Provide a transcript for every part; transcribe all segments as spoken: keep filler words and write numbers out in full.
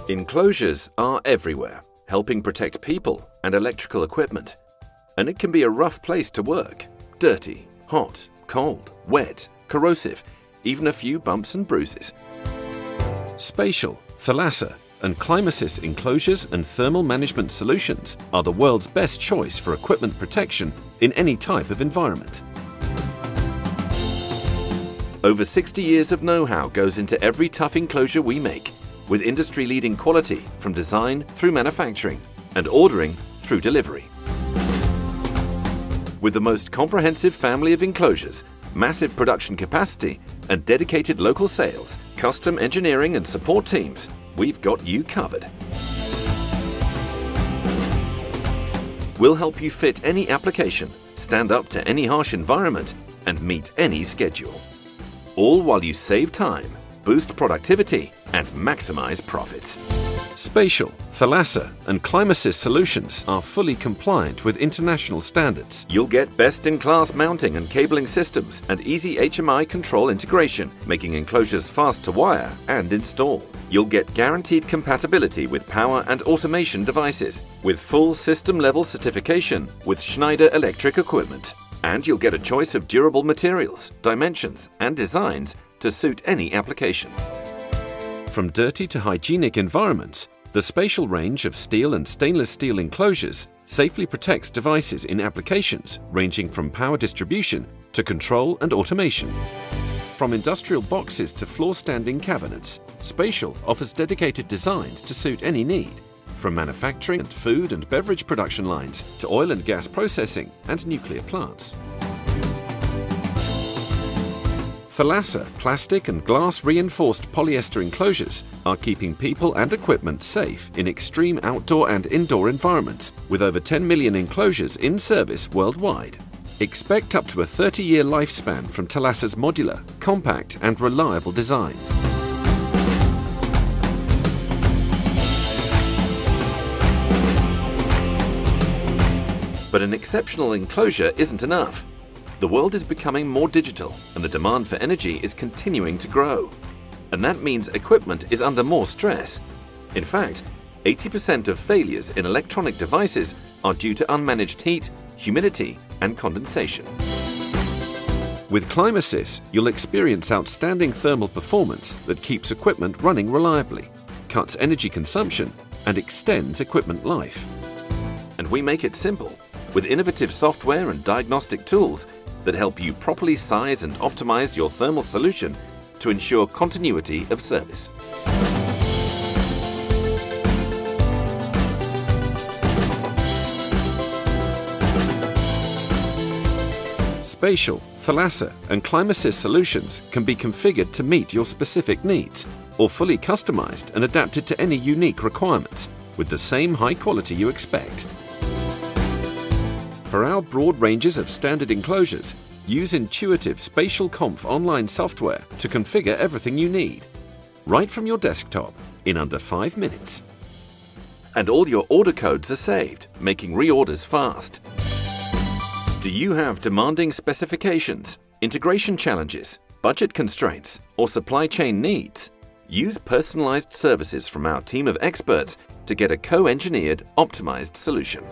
Enclosures are everywhere, helping protect people and electrical equipment. And it can be a rough place to work. Dirty, hot, cold, wet, corrosive, even a few bumps and bruises. Spatial, Thalassa and Climasys enclosures and thermal management solutions are the world's best choice for equipment protection in any type of environment. Over sixty years of know-how goes into every tough enclosure we make, with industry-leading quality from design through manufacturing and ordering through delivery. With the most comprehensive family of enclosures, massive production capacity and dedicated local sales, custom engineering and support teams, we've got you covered. We'll help you fit any application, stand up to any harsh environment and meet any schedule. All while you save time, boost productivity and maximize profits. Spatial, Thalassa and Climasys solutions are fully compliant with international standards. You'll get best-in-class mounting and cabling systems and easy H M I control integration, making enclosures fast to wire and install. You'll get guaranteed compatibility with power and automation devices, with full system-level certification with Schneider Electric equipment. And you'll get a choice of durable materials, dimensions and designs to suit any application. From dirty to hygienic environments, the Spatial range of steel and stainless steel enclosures safely protects devices in applications ranging from power distribution to control and automation. From industrial boxes to floor-standing cabinets, Spatial offers dedicated designs to suit any need, from manufacturing and food and beverage production lines to oil and gas processing and nuclear plants. Thalassa plastic and glass reinforced polyester enclosures are keeping people and equipment safe in extreme outdoor and indoor environments, with over ten million enclosures in service worldwide. Expect up to a thirty-year lifespan from Thalassa's modular, compact and reliable design. But an exceptional enclosure isn't enough. The world is becoming more digital and the demand for energy is continuing to grow. And that means equipment is under more stress. In fact, eighty percent of failures in electronic devices are due to unmanaged heat, humidity and condensation. With Climasys, you'll experience outstanding thermal performance that keeps equipment running reliably, cuts energy consumption and extends equipment life. And we make it simple, with innovative software and diagnostic tools that help you properly size and optimize your thermal solution to ensure continuity of service. Spatial, Thalassa and Climasys solutions can be configured to meet your specific needs or fully customized and adapted to any unique requirements with the same high quality you expect. For our broad ranges of standard enclosures, use intuitive Spatial Conf online software to configure everything you need, right from your desktop in under five minutes. And all your order codes are saved, making reorders fast. Do you have demanding specifications, integration challenges, budget constraints, or supply chain needs? Use personalized services from our team of experts to get a co-engineered, optimized solution.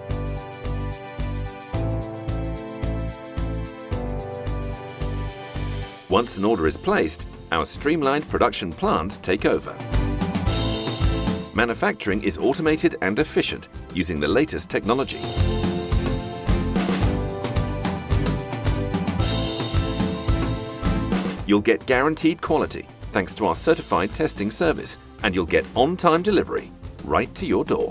Once an order is placed, our streamlined production plants take over. Manufacturing is automated and efficient using the latest technology. You'll get guaranteed quality thanks to our certified testing service, and you'll get on-time delivery right to your door.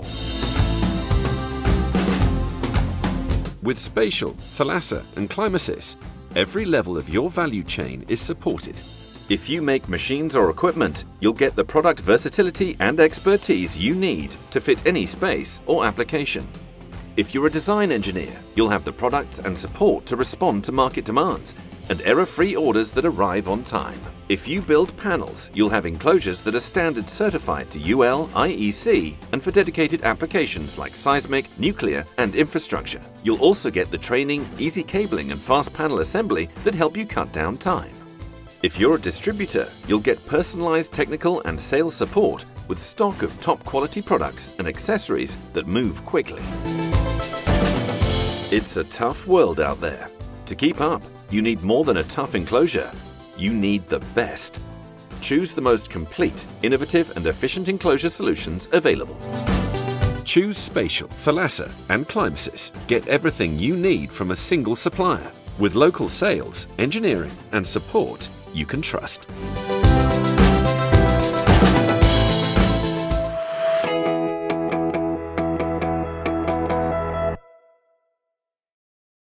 With Spatial, Thalassa and Climasys, every level of your value chain is supported. If you make machines or equipment, you'll get the product versatility and expertise you need to fit any space or application. If you're a design engineer, you'll have the products and support to respond to market demands and error-free orders that arrive on time. If you build panels, you'll have enclosures that are standard certified to U L, I E C and for dedicated applications like seismic, nuclear and infrastructure. You'll also get the training, easy cabling and fast panel assembly that help you cut down time. If you're a distributor, you'll get personalized technical and sales support with stock of top quality products and accessories that move quickly. It's a tough world out there. To keep up, you need more than a tough enclosure. You need the best. Choose the most complete, innovative and efficient enclosure solutions available. Choose Spatial, Thalassa and Climasys. Get everything you need from a single supplier with local sales, engineering and support you can trust.